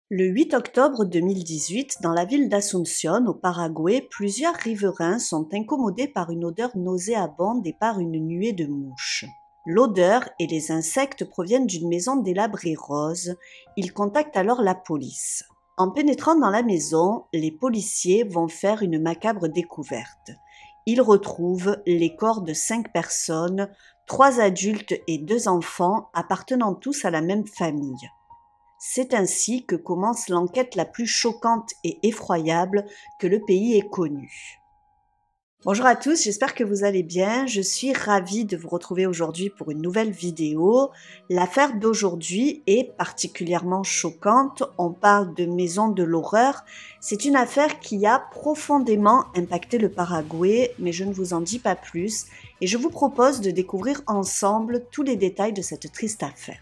Le 8 octobre 2018, dans la ville d'Asunción, au Paraguay, plusieurs riverains sont incommodés par une odeur nauséabonde et par une nuée de mouches. L'odeur et les insectes proviennent d'une maison délabrée rose. Ils contactent alors la police. En pénétrant dans la maison, les policiers vont faire une macabre découverte. Ils retrouvent les corps de 5 personnes, 3 adultes et 2 enfants appartenant tous à la même famille. C'est ainsi que commence l'enquête la plus choquante et effroyable que le pays ait connue. Bonjour à tous, j'espère que vous allez bien. Je suis ravie de vous retrouver aujourd'hui pour une nouvelle vidéo. L'affaire d'aujourd'hui est particulièrement choquante. On parle de maison de l'horreur. C'est une affaire qui a profondément impacté le Paraguay, mais je ne vous en dis pas plus et je vous propose de découvrir ensemble tous les détails de cette triste affaire.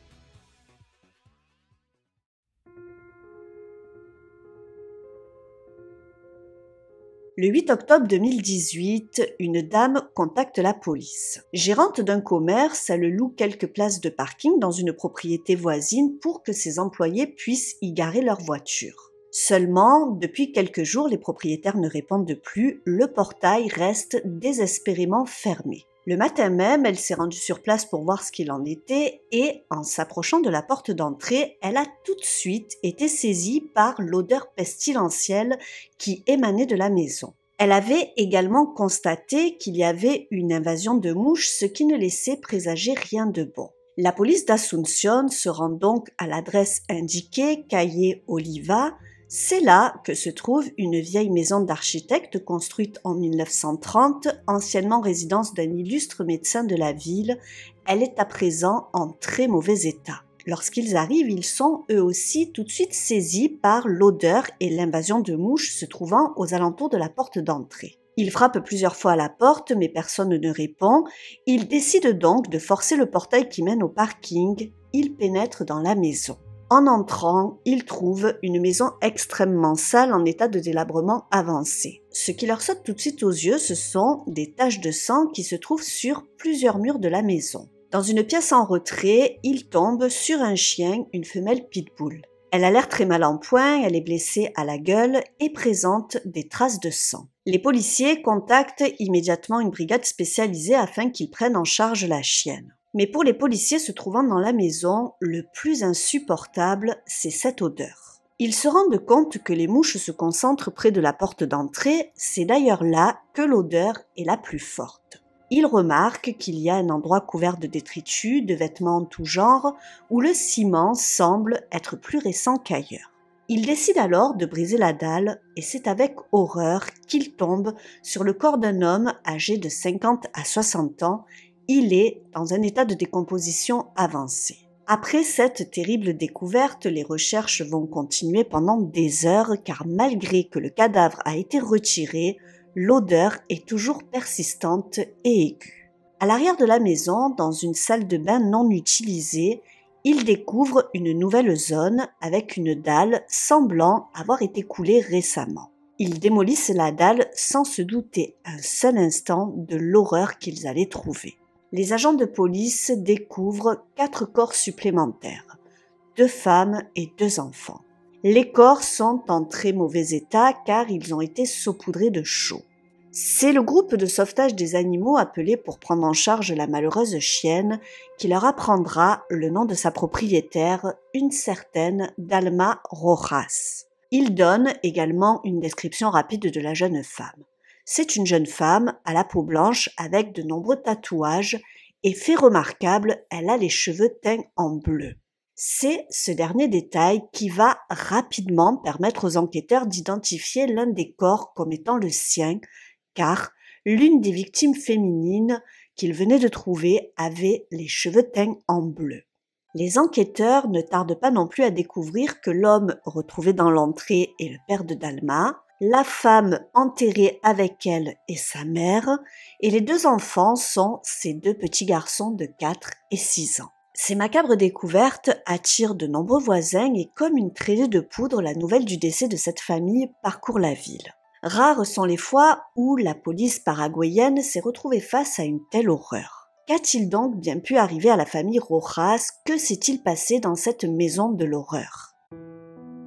Le 8 octobre 2018, une dame contacte la police. Gérante d'un commerce, elle loue quelques places de parking dans une propriété voisine pour que ses employés puissent y garer leur voiture. Seulement, depuis quelques jours, les propriétaires ne répondent plus, le portail reste désespérément fermé. Le matin même, elle s'est rendue sur place pour voir ce qu'il en était et, en s'approchant de la porte d'entrée, elle a tout de suite été saisie par l'odeur pestilentielle qui émanait de la maison. Elle avait également constaté qu'il y avait une invasion de mouches, ce qui ne laissait présager rien de bon. La police d'Asunción se rend donc à l'adresse indiquée, Calle Oliva. C'est là que se trouve une vieille maison d'architecte construite en 1930, anciennement résidence d'un illustre médecin de la ville. Elle est à présent en très mauvais état. Lorsqu'ils arrivent, ils sont eux aussi tout de suite saisis par l'odeur et l'invasion de mouches se trouvant aux alentours de la porte d'entrée. Ils frappent plusieurs fois à la porte, mais personne ne répond. Ils décident donc de forcer le portail qui mène au parking. Ils pénètrent dans la maison. En entrant, ils trouvent une maison extrêmement sale en état de délabrement avancé. Ce qui leur saute tout de suite aux yeux, ce sont des taches de sang qui se trouvent sur plusieurs murs de la maison. Dans une pièce en retrait, ils tombent sur un chien, une femelle pitbull. Elle a l'air très mal en point, elle est blessée à la gueule et présente des traces de sang. Les policiers contactent immédiatement une brigade spécialisée afin qu'ils prennent en charge la chienne. Mais pour les policiers se trouvant dans la maison, le plus insupportable, c'est cette odeur. Ils se rendent compte que les mouches se concentrent près de la porte d'entrée, c'est d'ailleurs là que l'odeur est la plus forte. Ils remarquent qu'il y a un endroit couvert de détritus, de vêtements en tout genre, où le ciment semble être plus récent qu'ailleurs. Ils décident alors de briser la dalle et c'est avec horreur qu'ils tombent sur le corps d'un homme âgé de 50 à 60 ans. Il est dans un état de décomposition avancé. Après cette terrible découverte, les recherches vont continuer pendant des heures car malgré que le cadavre a été retiré, l'odeur est toujours persistante et aiguë. À l'arrière de la maison, dans une salle de bain non utilisée, ils découvrent une nouvelle zone avec une dalle semblant avoir été coulée récemment. Ils démolissent la dalle sans se douter un seul instant de l'horreur qu'ils allaient trouver. Les agents de police découvrent 4 corps supplémentaires, 2 femmes et 2 enfants. Les corps sont en très mauvais état car ils ont été saupoudrés de chaux. C'est le groupe de sauvetage des animaux appelé pour prendre en charge la malheureuse chienne qui leur apprendra le nom de sa propriétaire, une certaine Dalma Rojas. Ils donnent également une description rapide de la jeune femme. C'est une jeune femme à la peau blanche avec de nombreux tatouages et fait remarquable, elle a les cheveux teints en bleu. C'est ce dernier détail qui va rapidement permettre aux enquêteurs d'identifier l'un des corps comme étant le sien, car l'une des victimes féminines qu'ils venaient de trouver avait les cheveux teints en bleu. Les enquêteurs ne tardent pas non plus à découvrir que l'homme retrouvé dans l'entrée est le père de Dalma, la femme enterrée avec elle est sa mère, et les 2 enfants sont ces 2 petits garçons de 4 et 6 ans. Ces macabres découvertes attirent de nombreux voisins et comme une traînée de poudre, la nouvelle du décès de cette famille parcourt la ville. Rares sont les fois où la police paraguayenne s'est retrouvée face à une telle horreur. Qu'a-t-il donc bien pu arriver à la famille Rojas? Que s'est-il passé dans cette maison de l'horreur?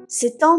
C'est en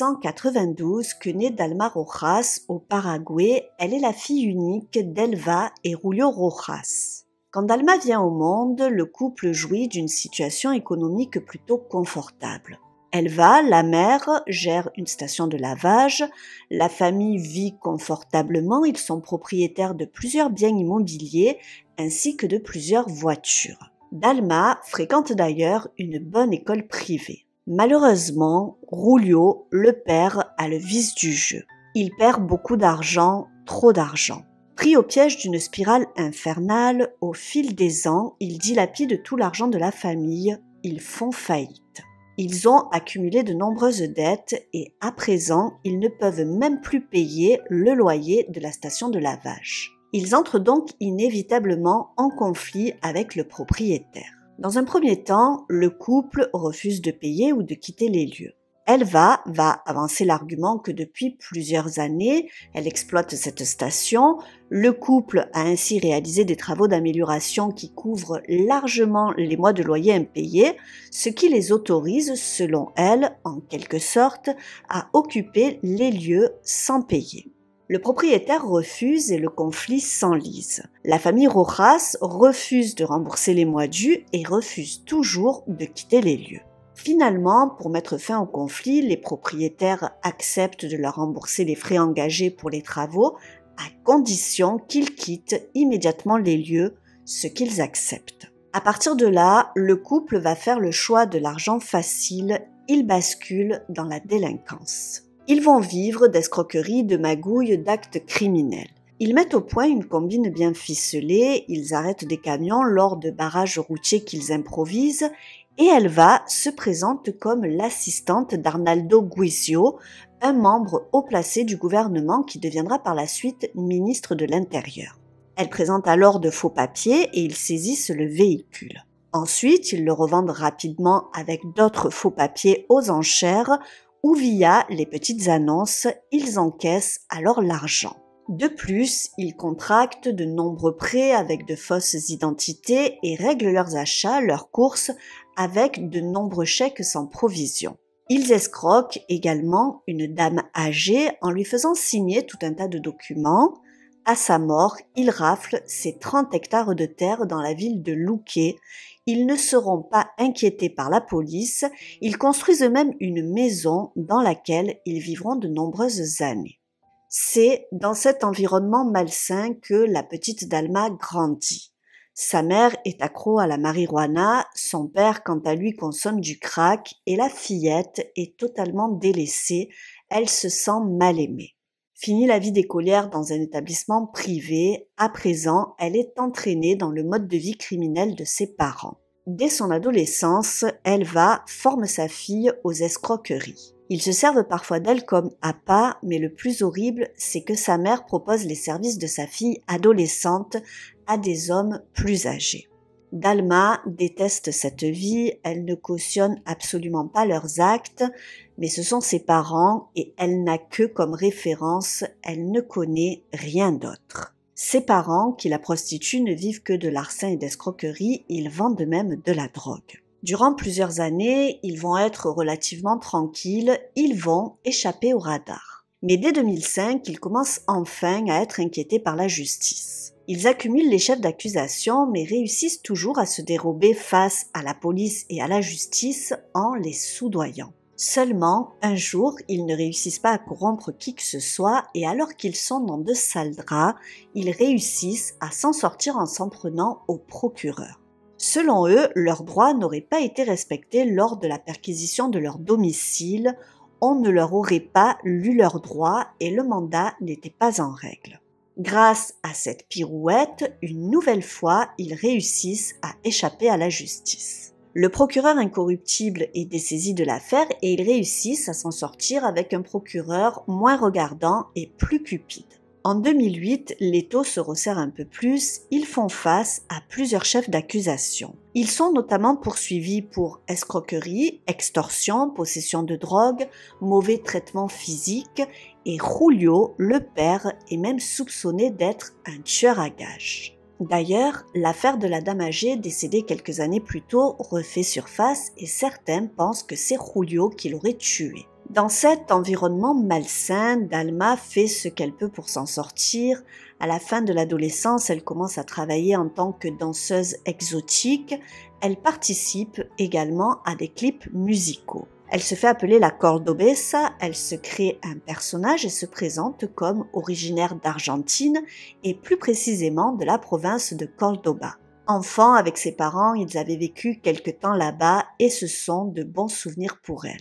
1992 que naît Dalma Rojas au Paraguay. Elle est la fille unique d'Elva et Julio Rojas. Quand Dalma vient au monde, le couple jouit d'une situation économique plutôt confortable. Elva, la mère, gère une station de lavage, la famille vit confortablement, ils sont propriétaires de plusieurs biens immobiliers ainsi que de plusieurs voitures. Dalma fréquente d'ailleurs une bonne école privée. Malheureusement, Julio, le père, a le vice du jeu. Il perd beaucoup d'argent, trop d'argent. Pris au piège d'une spirale infernale, au fil des ans, il dilapide tout l'argent de la famille, ils font faillite. Ils ont accumulé de nombreuses dettes et à présent, ils ne peuvent même plus payer le loyer de la station de lavage. Ils entrent donc inévitablement en conflit avec le propriétaire. Dans un premier temps, le couple refuse de payer ou de quitter les lieux. Elva va avancer l'argument que depuis plusieurs années, elle exploite cette station. Le couple a ainsi réalisé des travaux d'amélioration qui couvrent largement les mois de loyer impayés, ce qui les autorise, selon elle, en quelque sorte, à occuper les lieux sans payer. Le propriétaire refuse et le conflit s'enlise. La famille Rojas refuse de rembourser les mois dus et refuse toujours de quitter les lieux. Finalement, pour mettre fin au conflit, les propriétaires acceptent de leur rembourser les frais engagés pour les travaux à condition qu'ils quittent immédiatement les lieux, ce qu'ils acceptent. À partir de là, le couple va faire le choix de l'argent facile, ils basculent dans la délinquance. Ils vont vivre d'escroqueries, de magouilles, d'actes criminels. Ils mettent au point une combine bien ficelée, ils arrêtent des camions lors de barrages routiers qu'ils improvisent et Elva se présente comme l'assistante d'Arnaldo Guizio, un membre haut placé du gouvernement qui deviendra par la suite ministre de l'Intérieur. Elle présente alors de faux papiers et ils saisissent le véhicule. Ensuite, ils le revendent rapidement avec d'autres faux papiers aux enchères ou via les petites annonces, ils encaissent alors l'argent. De plus, ils contractent de nombreux prêts avec de fausses identités et règlent leurs achats, leurs courses avec de nombreux chèques sans provision. Ils escroquent également une dame âgée en lui faisant signer tout un tas de documents. À sa mort, ils raflent ses 30 hectares de terre dans la ville de Luque. Ils ne seront pas inquiétés par la police, ils construisent eux-mêmes une maison dans laquelle ils vivront de nombreuses années. C'est dans cet environnement malsain que la petite Dalma grandit. Sa mère est accro à la marijuana, son père quant à lui consomme du crack et la fillette est totalement délaissée, elle se sent mal aimée. Fini la vie d'écolière dans un établissement privé, à présent elle est entraînée dans le mode de vie criminel de ses parents. Dès son adolescence, Elva forme sa fille aux escroqueries. Ils se servent parfois d'elle comme appât, mais le plus horrible, c'est que sa mère propose les services de sa fille adolescente à des hommes plus âgés. Dalma déteste cette vie, elle ne cautionne absolument pas leurs actes, mais ce sont ses parents et elle n'a que comme référence, elle ne connaît rien d'autre. Ses parents, qui la prostituent, ne vivent que de larcin et d'escroquerie, ils vendent même de la drogue. Durant plusieurs années, ils vont être relativement tranquilles, ils vont échapper au radar. Mais dès 2005, ils commencent enfin à être inquiétés par la justice. Ils accumulent les chefs d'accusation, mais réussissent toujours à se dérober face à la police et à la justice en les soudoyant. Seulement, un jour, ils ne réussissent pas à corrompre qui que ce soit et alors qu'ils sont dans de sales draps, ils réussissent à s'en sortir en s'en prenant au procureur. Selon eux, leurs droits n'auraient pas été respectés lors de la perquisition de leur domicile, on ne leur aurait pas lu leurs droits et le mandat n'était pas en règle. Grâce à cette pirouette, une nouvelle fois, ils réussissent à échapper à la justice. Le procureur incorruptible est dessaisi de l'affaire et ils réussissent à s'en sortir avec un procureur moins regardant et plus cupide. En 2008, l'étau se resserre un peu plus, ils font face à plusieurs chefs d'accusation. Ils sont notamment poursuivis pour escroquerie, extorsion, possession de drogue, mauvais traitement physique et Julio, le père, est même soupçonné d'être un tueur à gages. D'ailleurs, l'affaire de la dame âgée décédée quelques années plus tôt refait surface et certains pensent que c'est Julio qui l'aurait tuée. Dans cet environnement malsain, Dalma fait ce qu'elle peut pour s'en sortir. À la fin de l'adolescence, elle commence à travailler en tant que danseuse exotique. Elle participe également à des clips musicaux. Elle se fait appeler la Cordobesa, elle se crée un personnage et se présente comme originaire d'Argentine et plus précisément de la province de Córdoba. Enfant, avec ses parents, ils avaient vécu quelque temps là-bas et ce sont de bons souvenirs pour elle.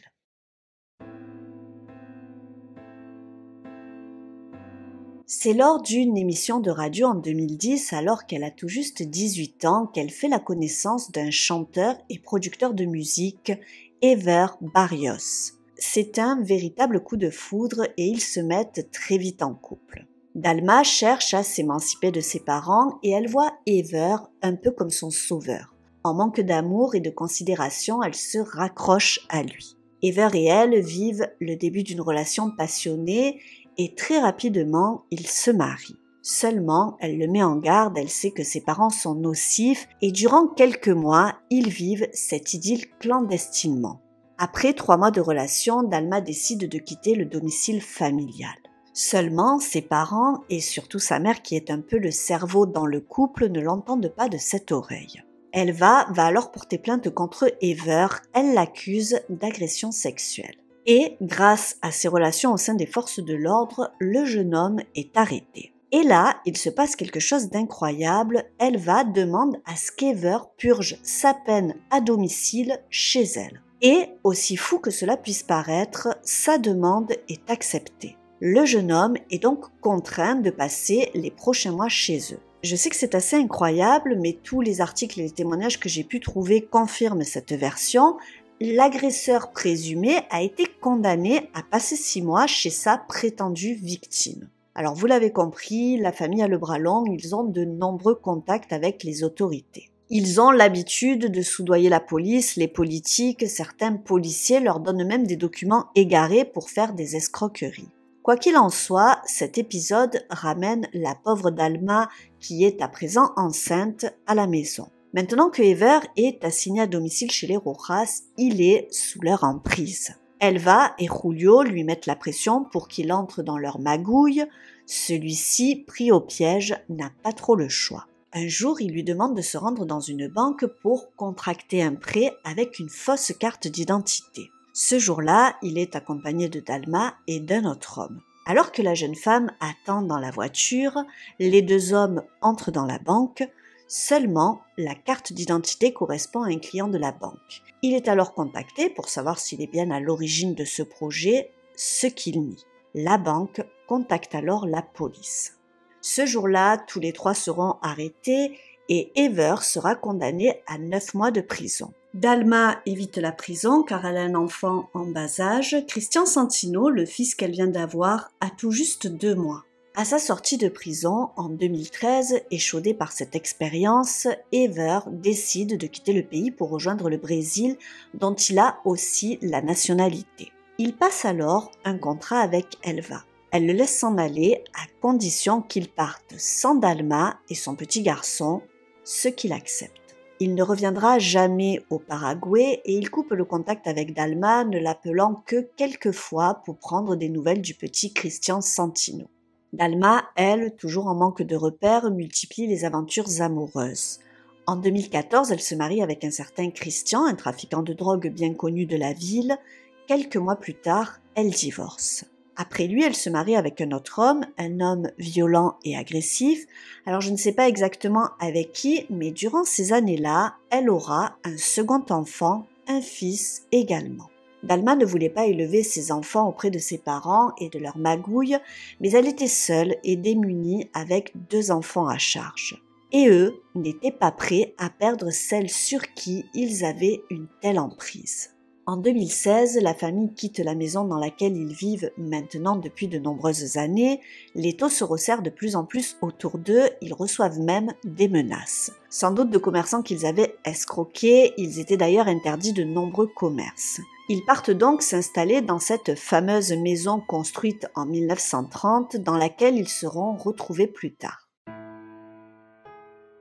C'est lors d'une émission de radio en 2010, alors qu'elle a tout juste 18 ans, qu'elle fait la connaissance d'un chanteur et producteur de musique, Ever Barrios. C'est un véritable coup de foudre et ils se mettent très vite en couple. Dalma cherche à s'émanciper de ses parents et elle voit Ever un peu comme son sauveur. En manque d'amour et de considération, elle se raccroche à lui. Ever et elle vivent le début d'une relation passionnée et très rapidement, ils se marient. Seulement, elle le met en garde, elle sait que ses parents sont nocifs et durant quelques mois, ils vivent cette idylle clandestinement. Après 3 mois de relation, Dalma décide de quitter le domicile familial. Seulement, ses parents et surtout sa mère qui est un peu le cerveau dans le couple ne l'entendent pas de cette oreille. Elle va alors porter plainte contre Ever, elle l'accuse d'agression sexuelle. Et grâce à ses relations au sein des forces de l'ordre, le jeune homme est arrêté. Et là, il se passe quelque chose d'incroyable. Elle demande à ce qu'Ever purge sa peine à domicile chez elle. Et, aussi fou que cela puisse paraître, sa demande est acceptée. Le jeune homme est donc contraint de passer les prochains mois chez eux. Je sais que c'est assez incroyable, mais tous les articles et les témoignages que j'ai pu trouver confirment cette version. L'agresseur présumé a été condamné à passer 6 mois chez sa prétendue victime. Alors vous l'avez compris, la famille a le bras long, ils ont de nombreux contacts avec les autorités. Ils ont l'habitude de soudoyer la police, les politiques, certains policiers leur donnent même des documents égarés pour faire des escroqueries. Quoi qu'il en soit, cet épisode ramène la pauvre Dalma, qui est à présent enceinte, à la maison. Maintenant que Ever est assigné à domicile chez les Rojas, il est sous leur emprise. Elva et Julio lui mettent la pression pour qu'il entre dans leur magouille. Celui-ci, pris au piège, n'a pas trop le choix. Un jour, il lui demande de se rendre dans une banque pour contracter un prêt avec une fausse carte d'identité. Ce jour-là, il est accompagné de Dalma et d'un autre homme. Alors que la jeune femme attend dans la voiture, les 2 hommes entrent dans la banque. Seulement, la carte d'identité correspond à un client de la banque. Il est alors contacté pour savoir s'il est bien à l'origine de ce projet, ce qu'il nie. La banque contacte alors la police. Ce jour-là, tous les 3 seront arrêtés et Ever sera condamné à 9 mois de prison. Dalma évite la prison car elle a un enfant en bas âge. Christian Santino, le fils qu'elle vient d'avoir, a tout juste 2 mois. À sa sortie de prison, en 2013, échaudé par cette expérience, Ever décide de quitter le pays pour rejoindre le Brésil, dont il a aussi la nationalité. Il passe alors un contrat avec Elva. Elle le laisse s'en aller à condition qu'il parte sans Dalma et son petit garçon, ce qu'il accepte. Il ne reviendra jamais au Paraguay et il coupe le contact avec Dalma, ne l'appelant que quelques fois pour prendre des nouvelles du petit Christian Santino. Dalma, elle, toujours en manque de repères, multiplie les aventures amoureuses. En 2014, elle se marie avec un certain Christian, un trafiquant de drogue bien connu de la ville. Quelques mois plus tard, elle divorce. Après lui, elle se marie avec un autre homme, un homme violent et agressif. Alors je ne sais pas exactement avec qui, mais durant ces années-là, elle aura un second enfant, un fils également. Dalma ne voulait pas élever ses enfants auprès de ses parents et de leur magouille, mais elle était seule et démunie avec 2 enfants à charge. Et eux n'étaient pas prêts à perdre celle sur qui ils avaient une telle emprise. En 2016, la famille quitte la maison dans laquelle ils vivent maintenant depuis de nombreuses années. L'étau se resserre de plus en plus autour d'eux, ils reçoivent même des menaces. Sans doute de commerçants qu'ils avaient escroqués, ils étaient d'ailleurs interdits de nombreux commerces. Ils partent donc s'installer dans cette fameuse maison construite en 1930 dans laquelle ils seront retrouvés plus tard.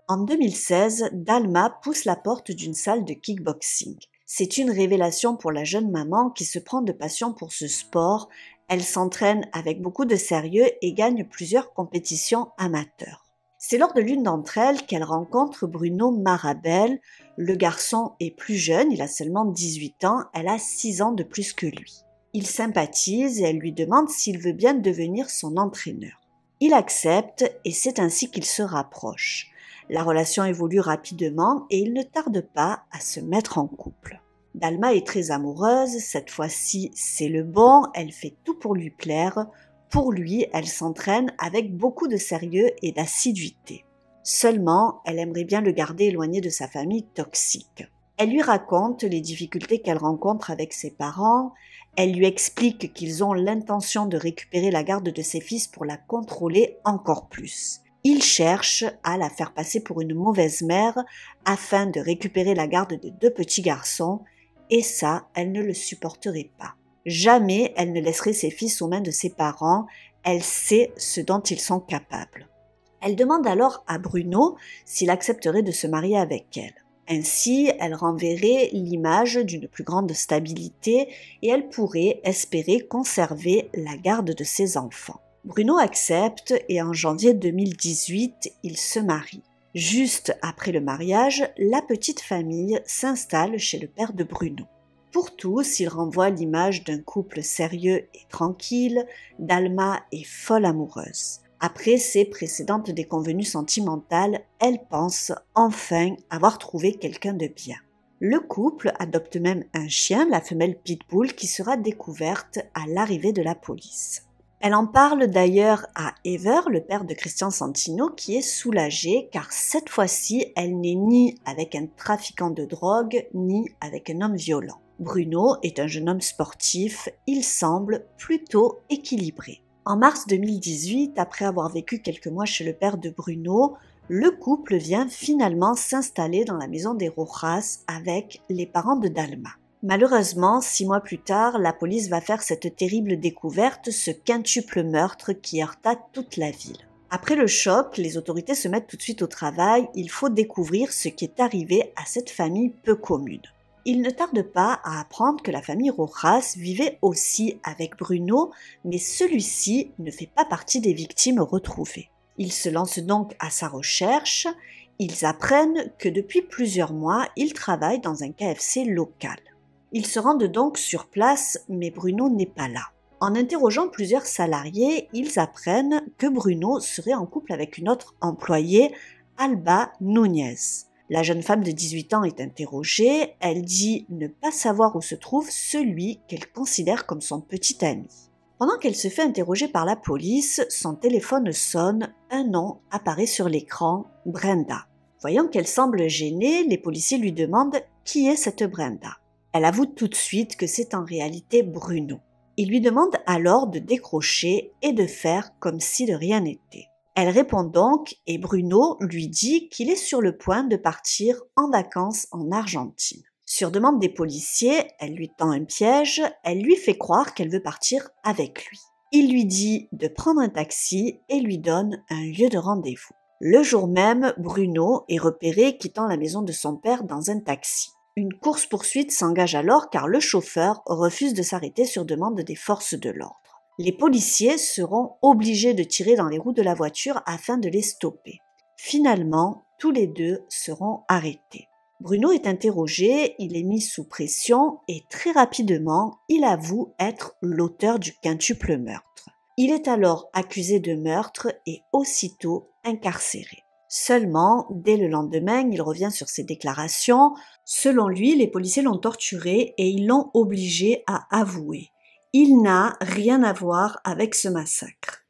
En 2016, Dalma pousse la porte d'une salle de kickboxing. C'est une révélation pour la jeune maman qui se prend de passion pour ce sport. Elle s'entraîne avec beaucoup de sérieux et gagne plusieurs compétitions amateurs. C'est lors de l'une d'entre elles qu'elle rencontre Bruno Marabel. Le garçon est plus jeune, il a seulement 18 ans, elle a 6 ans de plus que lui. Ils sympathisent et elle lui demande s'il veut bien devenir son entraîneur. Il accepte et c'est ainsi qu'ils se rapprochent. La relation évolue rapidement et il ne tarde pas à se mettre en couple. Dalma est très amoureuse, cette fois-ci c'est le bon, elle fait tout pour lui plaire. Pour lui, elle s'entraîne avec beaucoup de sérieux et d'assiduité. Seulement, elle aimerait bien le garder éloigné de sa famille toxique. Elle lui raconte les difficultés qu'elle rencontre avec ses parents, elle lui explique qu'ils ont l'intention de récupérer la garde de ses fils pour la contrôler encore plus. Il cherche à la faire passer pour une mauvaise mère afin de récupérer la garde de 2 petits garçons, et ça, elle ne le supporterait pas. Jamais elle ne laisserait ses fils aux mains de ses parents, elle sait ce dont ils sont capables. Elle demande alors à Bruno s'il accepterait de se marier avec elle. Ainsi, elle renverrait l'image d'une plus grande stabilité et elle pourrait espérer conserver la garde de ses enfants. Bruno accepte et en janvier 2018, ils se marient. Juste après le mariage, la petite famille s'installe chez le père de Bruno. Pour tous, il renvoie l'image d'un couple sérieux et tranquille. Dalma est folle amoureuse. Après ses précédentes déconvenues sentimentales, elle pense enfin avoir trouvé quelqu'un de bien. Le couple adopte même un chien, la femelle Pitbull, qui sera découverte à l'arrivée de la police. Elle en parle d'ailleurs à Ever, le père de Christian Santino, qui est soulagé car cette fois-ci, elle n'est ni avec un trafiquant de drogue, ni avec un homme violent. Bruno est un jeune homme sportif, il semble plutôt équilibré. En mars 2018, après avoir vécu quelques mois chez le père de Bruno, le couple vient finalement s'installer dans la maison des Rojas avec les parents de Dalma. Malheureusement, 6 mois plus tard, la police va faire cette terrible découverte, ce quintuple meurtre qui heurta toute la ville. Après le choc, les autorités se mettent tout de suite au travail, il faut découvrir ce qui est arrivé à cette famille peu commune. Il ne tarde pas à apprendre que la famille Rojas vivait aussi avec Bruno, mais celui-ci ne fait pas partie des victimes retrouvées. Ils se lancent donc à sa recherche, ils apprennent que depuis plusieurs mois, il travaille dans un KFC local. Ils se rendent donc sur place, mais Bruno n'est pas là. En interrogeant plusieurs salariés, ils apprennent que Bruno serait en couple avec une autre employée, Alba Núñez. La jeune femme de 18 ans est interrogée, elle dit ne pas savoir où se trouve celui qu'elle considère comme son petit ami. Pendant qu'elle se fait interroger par la police, son téléphone sonne, un nom apparaît sur l'écran, Brenda. Voyant qu'elle semble gênée, les policiers lui demandent qui est cette Brenda. Elle avoue tout de suite que c'est en réalité Bruno. Il lui demande alors de décrocher et de faire comme si de rien n'était. Elle répond donc et Bruno lui dit qu'il est sur le point de partir en vacances en Argentine. Sur demande des policiers, elle lui tend un piège, elle lui fait croire qu'elle veut partir avec lui. Il lui dit de prendre un taxi et lui donne un lieu de rendez-vous. Le jour même, Bruno est repéré quittant la maison de son père dans un taxi. Une course-poursuite s'engage alors car le chauffeur refuse de s'arrêter sur demande des forces de l'ordre. Les policiers seront obligés de tirer dans les roues de la voiture afin de les stopper. Finalement, tous les deux seront arrêtés. Bruno est interrogé, il est mis sous pression et très rapidement, il avoue être l'auteur du quintuple meurtre. Il est alors accusé de meurtre et aussitôt incarcéré. Seulement, dès le lendemain, il revient sur ses déclarations. Selon lui, les policiers l'ont torturé et ils l'ont obligé à avouer. Il n'a rien à voir avec ce massacre.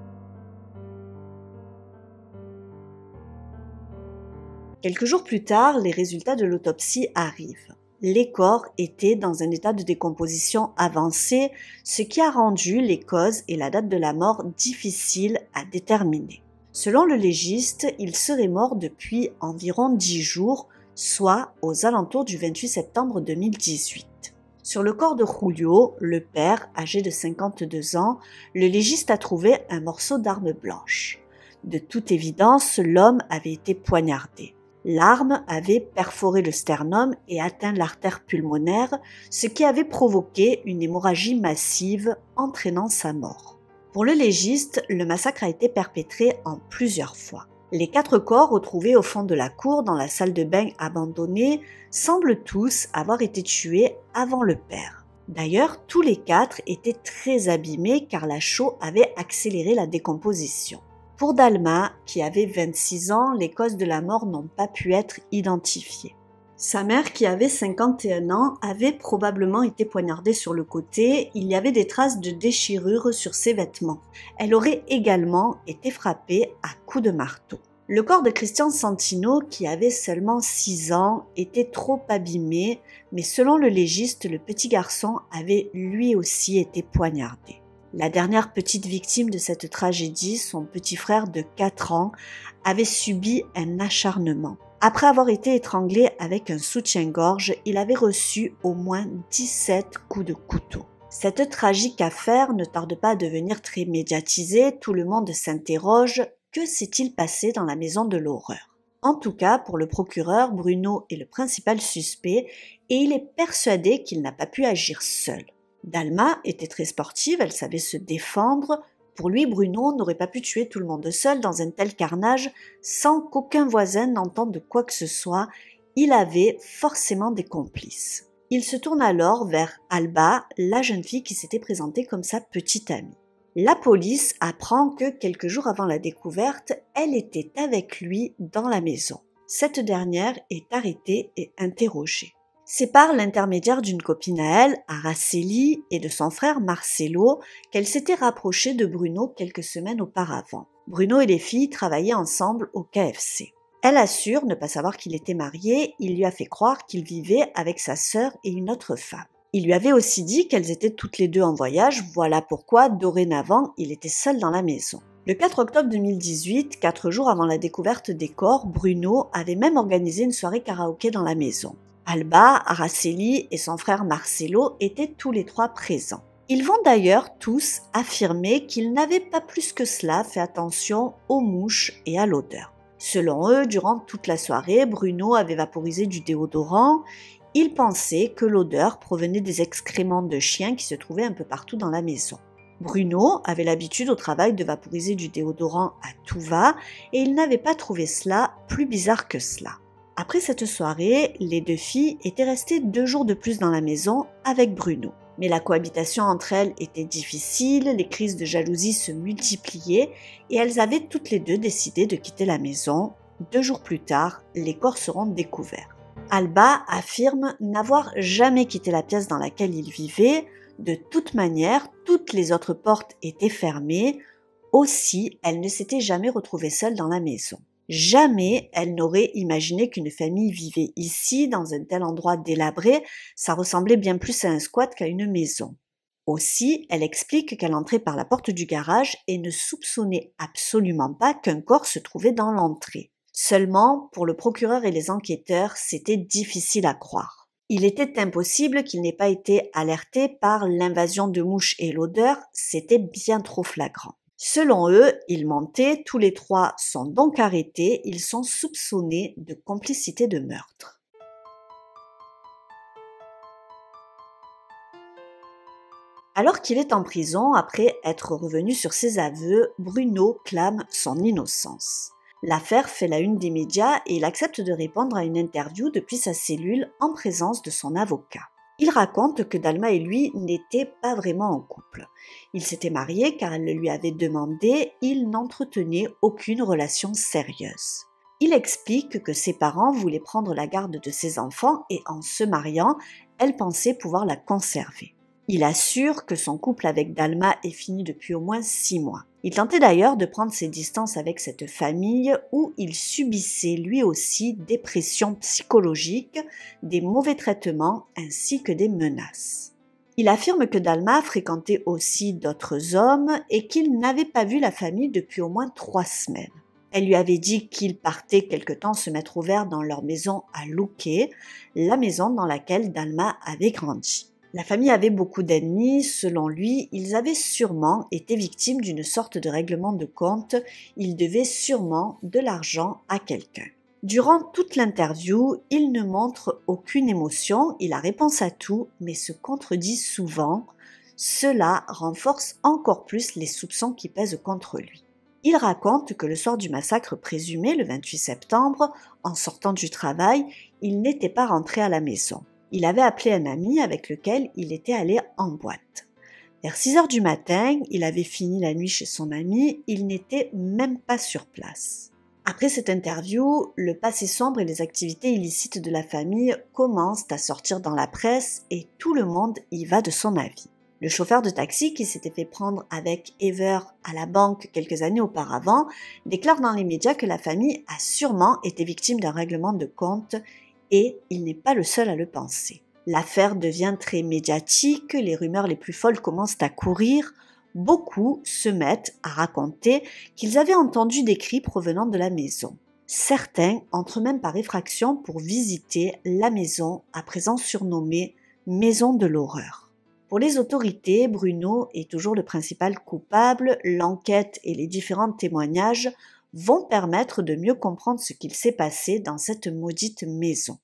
Quelques jours plus tard, les résultats de l'autopsie arrivent. Les corps étaient dans un état de décomposition avancé, ce qui a rendu les causes et la date de la mort difficiles à déterminer. Selon le légiste, il serait mort depuis environ 10 jours, soit aux alentours du 28 septembre 2018. Sur le corps de Julio, le père, âgé de 52 ans, le légiste a trouvé un morceau d'arme blanche. De toute évidence, l'homme avait été poignardé. L'arme avait perforé le sternum et atteint l'artère pulmonaire, ce qui avait provoqué une hémorragie massive entraînant sa mort. Pour le légiste, le massacre a été perpétré en plusieurs fois. Les 4 corps retrouvés au fond de la cour dans la salle de bain abandonnée semblent tous avoir été tués avant le père. D'ailleurs, tous les 4 étaient très abîmés car la chaux avait accéléré la décomposition. Pour Dalma, qui avait 26 ans, les causes de la mort n'ont pas pu être identifiées. Sa mère, qui avait 51 ans, avait probablement été poignardée sur le côté. Il y avait des traces de déchirures sur ses vêtements. Elle aurait également été frappée à coups de marteau. Le corps de Christian Santino, qui avait seulement 6 ans, était trop abîmé, mais selon le légiste, le petit garçon avait lui aussi été poignardé. La dernière petite victime de cette tragédie, son petit frère de 4 ans, avait subi un acharnement. Après avoir été étranglé avec un soutien-gorge, il avait reçu au moins 17 coups de couteau. Cette tragique affaire ne tarde pas à devenir très médiatisée, tout le monde s'interroge, que s'est-il passé dans la maison de l'horreur? En tout cas, pour le procureur, Bruno est le principal suspect et il est persuadé qu'il n'a pas pu agir seul. Dalma était très sportive, elle savait se défendre. Pour lui, Bruno n'aurait pas pu tuer tout le monde seul dans un tel carnage sans qu'aucun voisin n'entende quoi que ce soit. Il avait forcément des complices. Il se tourne alors vers Alba, la jeune fille qui s'était présentée comme sa petite amie. La police apprend que quelques jours avant la découverte, elle était avec lui dans la maison. Cette dernière est arrêtée et interrogée. C'est par l'intermédiaire d'une copine à elle, Araceli, et de son frère Marcelo, qu'elle s'était rapprochée de Bruno quelques semaines auparavant. Bruno et les filles travaillaient ensemble au KFC. Elle assure ne pas savoir qu'il était marié, il lui a fait croire qu'il vivait avec sa sœur et une autre femme. Il lui avait aussi dit qu'elles étaient toutes les deux en voyage, voilà pourquoi, dorénavant, il était seul dans la maison. Le 4 octobre 2018, 4 jours avant la découverte des corps, Bruno avait même organisé une soirée karaoké dans la maison. Alba, Araceli et son frère Marcelo étaient tous les 3 présents. Ils vont d'ailleurs tous affirmer qu'ils n'avaient pas plus que cela fait attention aux mouches et à l'odeur. Selon eux, durant toute la soirée, Bruno avait vaporisé du déodorant. Ils pensaient que l'odeur provenait des excréments de chiens qui se trouvaient un peu partout dans la maison. Bruno avait l'habitude au travail de vaporiser du déodorant à tout va et il n'avait pas trouvé cela plus bizarre que cela. Après cette soirée, les 2 filles étaient restées 2 jours de plus dans la maison avec Bruno. Mais la cohabitation entre elles était difficile, les crises de jalousie se multipliaient et elles avaient toutes les 2 décidé de quitter la maison. 2 jours plus tard, les corps seront découverts. Alba affirme n'avoir jamais quitté la pièce dans laquelle il vivait. De toute manière, toutes les autres portes étaient fermées. Aussi, elle ne s'était jamais retrouvée seule dans la maison. Jamais elle n'aurait imaginé qu'une famille vivait ici, dans un tel endroit délabré, ça ressemblait bien plus à un squat qu'à une maison. Aussi, elle explique qu'elle entrait par la porte du garage et ne soupçonnait absolument pas qu'un corps se trouvait dans l'entrée. Seulement, pour le procureur et les enquêteurs, c'était difficile à croire. Il était impossible qu'il n'ait pas été alerté par l'invasion de mouches et l'odeur, c'était bien trop flagrant. Selon eux, ils mentaient, tous les 3 sont donc arrêtés, ils sont soupçonnés de complicité de meurtre. Alors qu'il est en prison, après être revenu sur ses aveux, Bruno clame son innocence. L'affaire fait la une des médias et il accepte de répondre à une interview depuis sa cellule en présence de son avocat. Il raconte que Dalma et lui n'étaient pas vraiment en couple. Ils s'étaient mariés car elle le lui avait demandé, ils n'entretenaient aucune relation sérieuse. Il explique que ses parents voulaient prendre la garde de ses enfants et en se mariant, elle pensait pouvoir la conserver. Il assure que son couple avec Dalma est fini depuis au moins 6 mois. Il tentait d'ailleurs de prendre ses distances avec cette famille où il subissait lui aussi des pressions psychologiques, des mauvais traitements ainsi que des menaces. Il affirme que Dalma fréquentait aussi d'autres hommes et qu'il n'avait pas vu la famille depuis au moins 3 semaines. Elle lui avait dit qu'il partait quelque temps se mettre au vert dans leur maison à Luque, la maison dans laquelle Dalma avait grandi. La famille avait beaucoup d'ennemis, selon lui, ils avaient sûrement été victimes d'une sorte de règlement de compte, ils devaient sûrement de l'argent à quelqu'un. Durant toute l'interview, il ne montre aucune émotion, il a réponse à tout, mais se contredit souvent. Cela renforce encore plus les soupçons qui pèsent contre lui. Il raconte que le soir du massacre présumé, le 28 septembre, en sortant du travail, il n'était pas rentré à la maison. Il avait appelé un ami avec lequel il était allé en boîte. Vers 6 heures du matin, il avait fini la nuit chez son ami, il n'était même pas sur place. Après cette interview, le passé sombre et les activités illicites de la famille commencent à sortir dans la presse et tout le monde y va de son avis. Le chauffeur de taxi qui s'était fait prendre avec Ever à la banque quelques années auparavant déclare dans les médias que la famille a sûrement été victime d'un règlement de compte et il n'est pas le seul à le penser. L'affaire devient très médiatique, les rumeurs les plus folles commencent à courir. Beaucoup se mettent à raconter qu'ils avaient entendu des cris provenant de la maison. Certains entrent même par effraction pour visiter la maison, à présent surnommée « Maison de l'horreur ». Pour les autorités, Bruno est toujours le principal coupable. L'enquête et les différents témoignages vont permettre de mieux comprendre ce qu'il s'est passé dans cette maudite maison.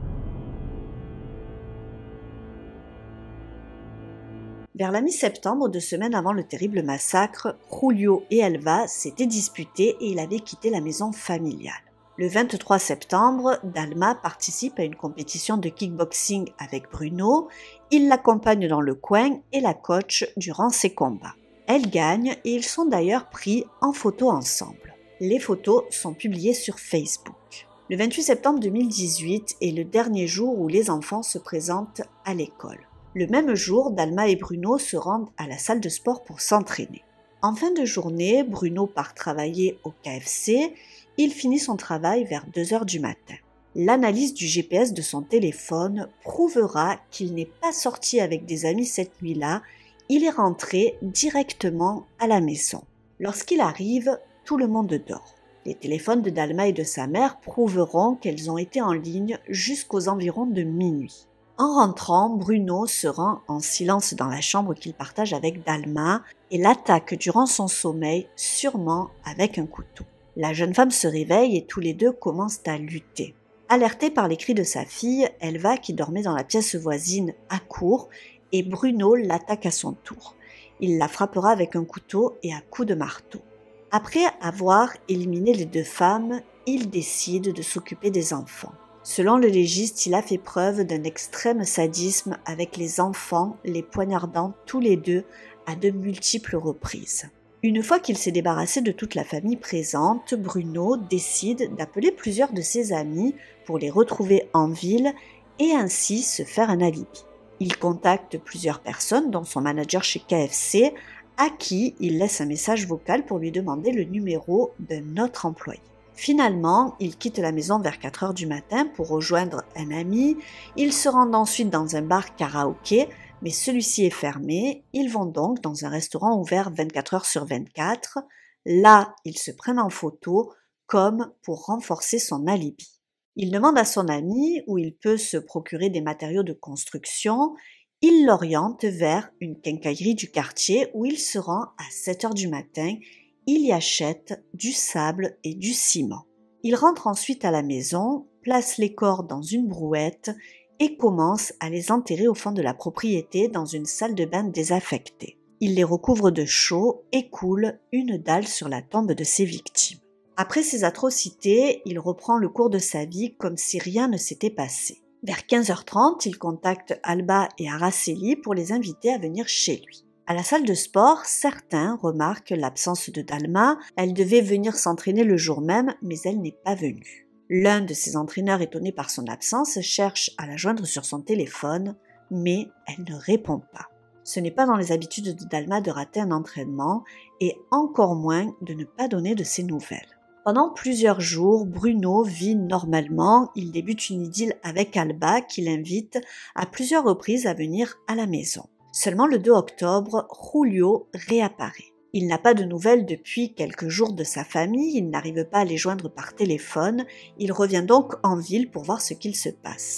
Vers la mi-septembre, 2 semaines avant le terrible massacre, Julio et Elva s'étaient disputés et il avait quitté la maison familiale. Le 23 septembre, Dalma participe à une compétition de kickboxing avec Bruno. Il l'accompagne dans le coin et la coach durant ses combats. Elle gagne et ils sont d'ailleurs pris en photo ensemble. Les photos sont publiées sur Facebook. Le 28 septembre 2018 est le dernier jour où les enfants se présentent à l'école. Le même jour, Dalma et Bruno se rendent à la salle de sport pour s'entraîner. En fin de journée, Bruno part travailler au KFC. Il finit son travail vers 2 heures du matin. L'analyse du GPS de son téléphone prouvera qu'il n'est pas sorti avec des amis cette nuit-là, il est rentré directement à la maison. Lorsqu'il arrive, tout le monde dort. Les téléphones de Dalma et de sa mère prouveront qu'elles ont été en ligne jusqu'aux environs de minuit. En rentrant, Bruno se rend en silence dans la chambre qu'il partage avec Dalma et l'attaque durant son sommeil, sûrement avec un couteau. La jeune femme se réveille et tous les deux commencent à lutter. Alertée par les cris de sa fille, Elva, qui dormait dans la pièce voisine, accourt et Bruno l'attaque à son tour. Il la frappera avec un couteau et à coups de marteau. Après avoir éliminé les 2 femmes, il décide de s'occuper des enfants. Selon le légiste, il a fait preuve d'un extrême sadisme avec les enfants, les poignardant tous les 2 à de multiples reprises. Une fois qu'il s'est débarrassé de toute la famille présente, Bruno décide d'appeler plusieurs de ses amis pour les retrouver en ville et ainsi se faire un alibi. Il contacte plusieurs personnes, dont son manager chez KFC, à qui il laisse un message vocal pour lui demander le numéro d'un autre employé. Finalement, il quitte la maison vers 4 heures du matin pour rejoindre un ami. Ils se rendent ensuite dans un bar karaoké, mais celui-ci est fermé. Ils vont donc dans un restaurant ouvert 24 heures sur 24. Là, ils se prennent en photo comme pour renforcer son alibi. Il demande à son ami où il peut se procurer des matériaux de construction. Il l'oriente vers une quincaillerie du quartier où il se rend à 7 heures du matin. Il y achète du sable et du ciment. Il rentre ensuite à la maison, place les corps dans une brouette et commence à les enterrer au fond de la propriété dans une salle de bain désaffectée. Il les recouvre de chaux et coule une dalle sur la tombe de ses victimes. Après ces atrocités, il reprend le cours de sa vie comme si rien ne s'était passé. Vers 15h30, il contacte Alba et Araceli pour les inviter à venir chez lui. À la salle de sport, certains remarquent l'absence de Dalma. Elle devait venir s'entraîner le jour même, mais elle n'est pas venue. L'un de ses entraîneurs, étonné par son absence, cherche à la joindre sur son téléphone, mais elle ne répond pas. Ce n'est pas dans les habitudes de Dalma de rater un entraînement, et encore moins de ne pas donner de ses nouvelles. Pendant plusieurs jours, Bruno vit normalement. Il débute une idylle avec Alba, qui l'invite à plusieurs reprises à venir à la maison. Seulement le 2 octobre, Julio réapparaît. Il n'a pas de nouvelles depuis quelques jours de sa famille, il n'arrive pas à les joindre par téléphone, il revient donc en ville pour voir ce qu'il se passe.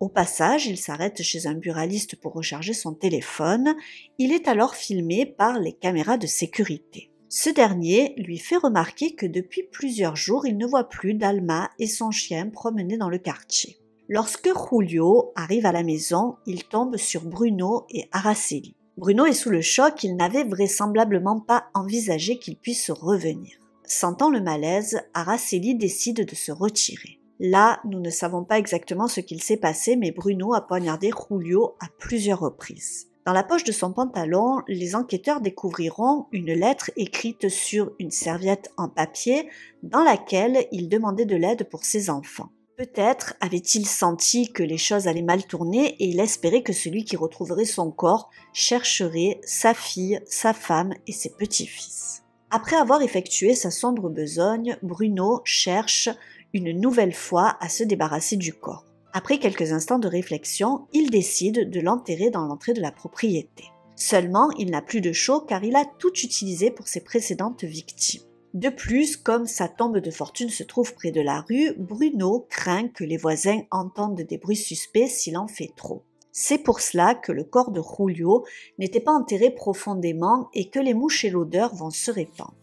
Au passage, il s'arrête chez un buraliste pour recharger son téléphone. Il est alors filmé par les caméras de sécurité. Ce dernier lui fait remarquer que depuis plusieurs jours, il ne voit plus Dalma et son chien promener dans le quartier. Lorsque Julio arrive à la maison, il tombe sur Bruno et Araceli. Bruno est sous le choc, il n'avait vraisemblablement pas envisagé qu'il puisse revenir. Sentant le malaise, Araceli décide de se retirer. Là, nous ne savons pas exactement ce qu'il s'est passé, mais Bruno a poignardé Julio à plusieurs reprises. Dans la poche de son pantalon, les enquêteurs découvriront une lettre écrite sur une serviette en papier dans laquelle il demandait de l'aide pour ses enfants. Peut-être avait-il senti que les choses allaient mal tourner et il espérait que celui qui retrouverait son corps chercherait sa fille, sa femme et ses petits-fils. Après avoir effectué sa sombre besogne, Bruno cherche une nouvelle fois à se débarrasser du corps. Après quelques instants de réflexion, il décide de l'enterrer dans l'entrée de la propriété. Seulement, il n'a plus de chaud car il a tout utilisé pour ses précédentes victimes. De plus, comme sa tombe de fortune se trouve près de la rue, Bruno craint que les voisins entendent des bruits suspects s'il en fait trop. C'est pour cela que le corps de Julio n'était pas enterré profondément et que les mouches et l'odeur vont se répandre.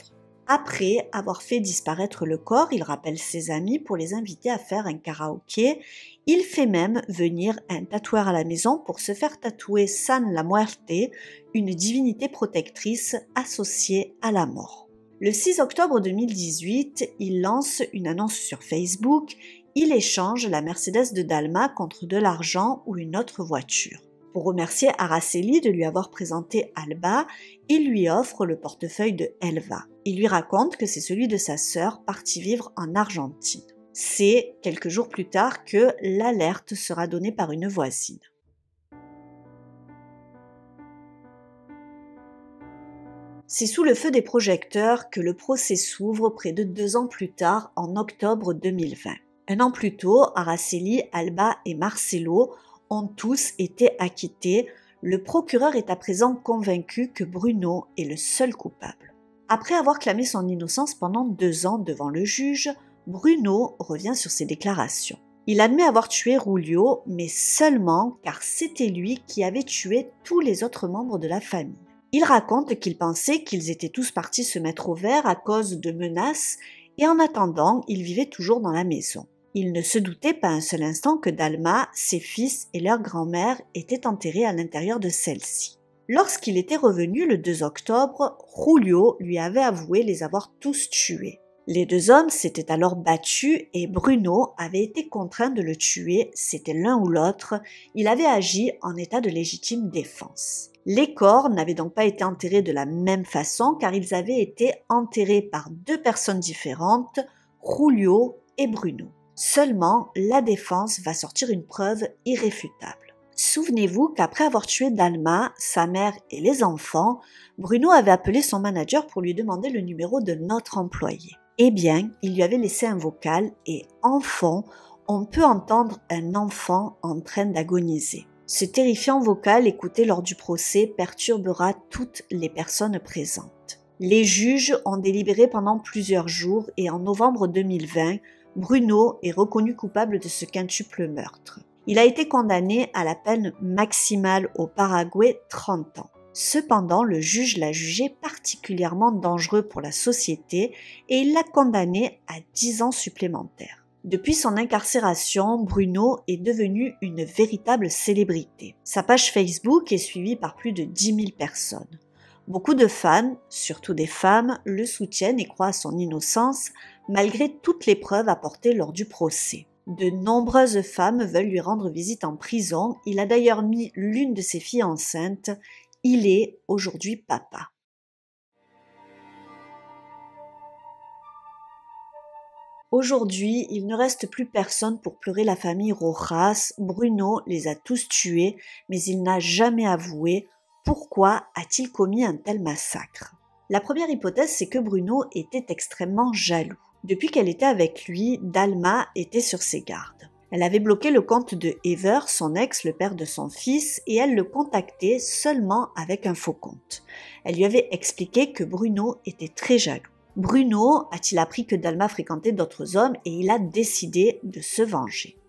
Après avoir fait disparaître le corps, il rappelle ses amis pour les inviter à faire un karaoké. Il fait même venir un tatoueur à la maison pour se faire tatouer San la Muerte, une divinité protectrice associée à la mort. Le 6 octobre 2018, il lance une annonce sur Facebook. Il échange la Mercedes de Dalma contre de l'argent ou une autre voiture. Pour remercier Araceli de lui avoir présenté Alba, il lui offre le portefeuille de Elva. Il lui raconte que c'est celui de sa sœur partie vivre en Argentine. C'est quelques jours plus tard que l'alerte sera donnée par une voisine. C'est sous le feu des projecteurs que le procès s'ouvre près de 2 ans plus tard, en octobre 2020. Un an plus tôt, Araceli, Alba et Marcelo ont tous été acquittés. Le procureur est à présent convaincu que Bruno est le seul coupable. Après avoir clamé son innocence pendant 2 ans devant le juge, Bruno revient sur ses déclarations. Il admet avoir tué Julio, mais seulement car c'était lui qui avait tué tous les autres membres de la famille. Il raconte qu'il pensait qu'ils étaient tous partis se mettre au vert à cause de menaces et en attendant, il vivait toujours dans la maison. Il ne se doutait pas un seul instant que Dalma, ses fils et leur grand-mère étaient enterrés à l'intérieur de celle-ci. Lorsqu'il était revenu le 2 octobre, Julio lui avait avoué les avoir tous tués. Les 2 hommes s'étaient alors battus et Bruno avait été contraint de le tuer, c'était l'un ou l'autre, il avait agi en état de légitime défense. Les corps n'avaient donc pas été enterrés de la même façon car ils avaient été enterrés par 2 personnes différentes, Julio et Bruno. Seulement, la défense va sortir une preuve irréfutable. Souvenez-vous qu'après avoir tué Dalma, sa mère et les enfants, Bruno avait appelé son manager pour lui demander le numéro de notre employé. Eh bien, il lui avait laissé un vocal et en fond, on peut entendre un enfant en train d'agoniser. Ce terrifiant vocal écouté lors du procès perturbera toutes les personnes présentes. Les juges ont délibéré pendant plusieurs jours et en novembre 2020, Bruno est reconnu coupable de ce quintuple meurtre. Il a été condamné à la peine maximale au Paraguay, 30 ans. Cependant, le juge l'a jugé particulièrement dangereux pour la société et il l'a condamné à 10 ans supplémentaires. Depuis son incarcération, Bruno est devenu une véritable célébrité. Sa page Facebook est suivie par plus de 10 000 personnes. Beaucoup de fans, surtout des femmes, le soutiennent et croient à son innocence malgré toutes les preuves apportées lors du procès. De nombreuses femmes veulent lui rendre visite en prison. Il a d'ailleurs mis l'une de ses filles enceinte. Il est aujourd'hui papa. Aujourd'hui, il ne reste plus personne pour pleurer la famille Rojas. Bruno les a tous tués, mais il n'a jamais avoué. Pourquoi a-t-il commis un tel massacre? La première hypothèse, c'est que Bruno était extrêmement jaloux. Depuis qu'elle était avec lui, Dalma était sur ses gardes. Elle avait bloqué le compte de Ever, son ex, le père de son fils, et elle le contactait seulement avec un faux compte. Elle lui avait expliqué que Bruno était très jaloux. Bruno a-t-il appris que Dalma fréquentait d'autres hommes et il a décidé de se venger.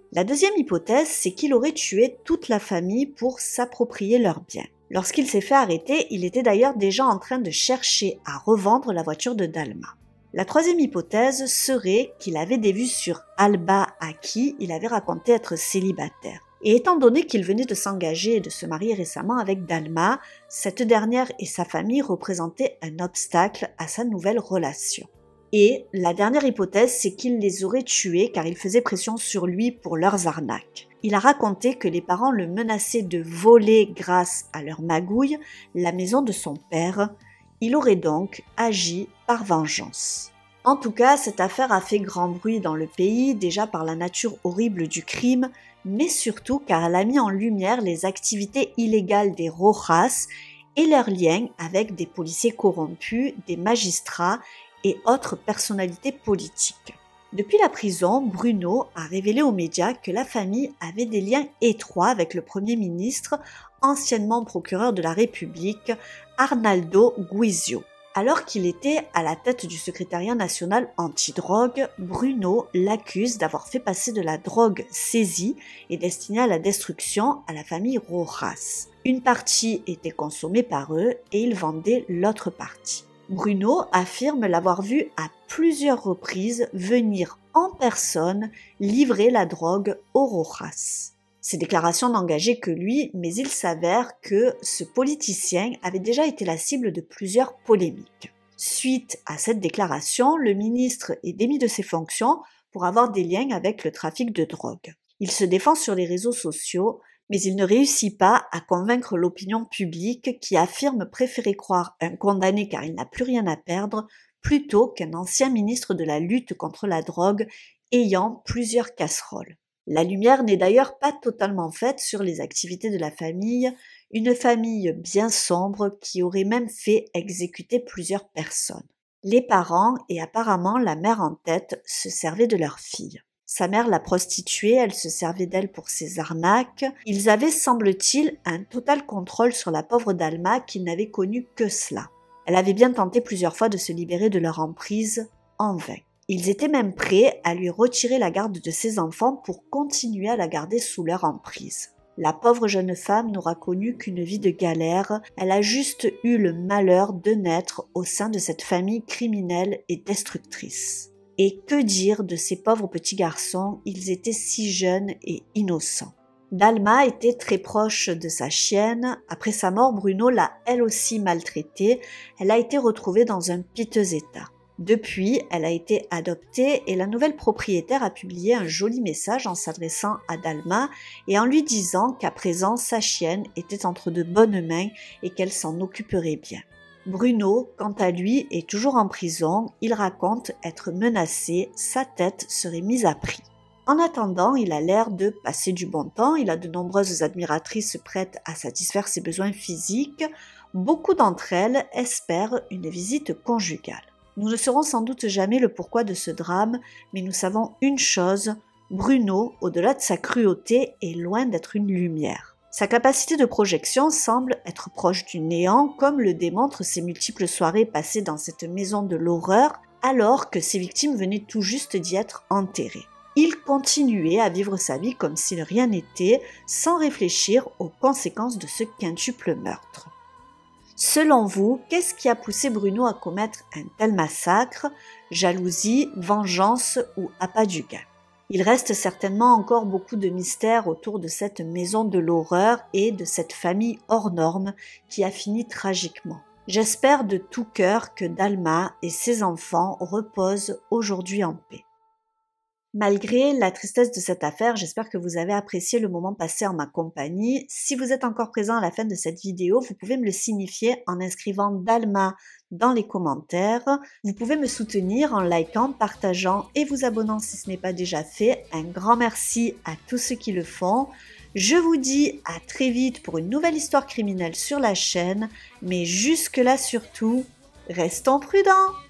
La deuxième hypothèse, c'est qu'il aurait tué toute la famille pour s'approprier leurs biens. Lorsqu'il s'est fait arrêter, il était d'ailleurs déjà en train de chercher à revendre la voiture de Dalma. La troisième hypothèse serait qu'il avait des vues sur Alba à qui il avait raconté être célibataire. Et étant donné qu'il venait de s'engager et de se marier récemment avec Dalma, cette dernière et sa famille représentaient un obstacle à sa nouvelle relation. Et la dernière hypothèse, c'est qu'il les aurait tués car il faisait pression sur lui pour leurs arnaques. Il a raconté que les parents le menaçaient de voler grâce à leur magouille la maison de son père. Il aurait donc agi par vengeance. En tout cas, cette affaire a fait grand bruit dans le pays, déjà par la nature horrible du crime, mais surtout car elle a mis en lumière les activités illégales des Rojas et leurs liens avec des policiers corrompus, des magistrats et autres personnalités politiques. Depuis la prison, Bruno a révélé aux médias que la famille avait des liens étroits avec le Premier ministre, anciennement procureur de la République, Arnaldo Guizio. Alors qu'il était à la tête du secrétariat national antidrogue, Bruno l'accuse d'avoir fait passer de la drogue saisie et destinée à la destruction à la famille Rojas. Une partie était consommée par eux et ils vendaient l'autre partie. Bruno affirme l'avoir vu à plusieurs reprises venir en personne livrer la drogue aux Rojas. Ces déclarations n'engageaient que lui, mais il s'avère que ce politicien avait déjà été la cible de plusieurs polémiques. Suite à cette déclaration, le ministre est démis de ses fonctions pour avoir des liens avec le trafic de drogue. Il se défend sur les réseaux sociaux, mais il ne réussit pas à convaincre l'opinion publique qui affirme préférer croire un condamné car il n'a plus rien à perdre plutôt qu'un ancien ministre de la lutte contre la drogue ayant plusieurs casseroles. La lumière n'est d'ailleurs pas totalement faite sur les activités de la famille, une famille bien sombre qui aurait même fait exécuter plusieurs personnes. Les parents et apparemment la mère en tête se servaient de leur fille. Sa mère la prostituée, elle se servait d'elle pour ses arnaques. Ils avaient, semble-t-il, un total contrôle sur la pauvre Dalma qui n'avait connu que cela. Elle avait bien tenté plusieurs fois de se libérer de leur emprise, en vain. Ils étaient même prêts à lui retirer la garde de ses enfants pour continuer à la garder sous leur emprise. La pauvre jeune femme n'aura connu qu'une vie de galère, elle a juste eu le malheur de naître au sein de cette famille criminelle et destructrice. Et que dire de ces pauvres petits garçons, ils étaient si jeunes et innocents. Dalma était très proche de sa chienne. Après sa mort, Bruno l'a elle aussi maltraitée. Elle a été retrouvée dans un piteux état. Depuis, elle a été adoptée et la nouvelle propriétaire a publié un joli message en s'adressant à Dalma et en lui disant qu'à présent sa chienne était entre de bonnes mains et qu'elle s'en occuperait bien. Bruno, quant à lui, est toujours en prison, il raconte être menacé, sa tête serait mise à prix. En attendant, il a l'air de passer du bon temps, il a de nombreuses admiratrices prêtes à satisfaire ses besoins physiques, beaucoup d'entre elles espèrent une visite conjugale. Nous ne saurons sans doute jamais le pourquoi de ce drame, mais nous savons une chose, Bruno, au-delà de sa cruauté, est loin d'être une lumière. Sa capacité de projection semble être proche du néant, comme le démontrent ses multiples soirées passées dans cette maison de l'horreur, alors que ses victimes venaient tout juste d'y être enterrées. Il continuait à vivre sa vie comme si rien n'était, sans réfléchir aux conséquences de ce quintuple meurtre. Selon vous, qu'est-ce qui a poussé Bruno à commettre un tel massacre? Jalousie, vengeance ou appât du gain? Il reste certainement encore beaucoup de mystères autour de cette maison de l'horreur et de cette famille hors norme qui a fini tragiquement. J'espère de tout cœur que Dalma et ses enfants reposent aujourd'hui en paix. Malgré la tristesse de cette affaire, j'espère que vous avez apprécié le moment passé en ma compagnie. Si vous êtes encore présent à la fin de cette vidéo, vous pouvez me le signifier en inscrivant Dalma dans les commentaires. Vous pouvez me soutenir en likant, partageant et vous abonnant si ce n'est pas déjà fait. Un grand merci à tous ceux qui le font. Je vous dis à très vite pour une nouvelle histoire criminelle sur la chaîne, mais jusque-là surtout, restons prudents!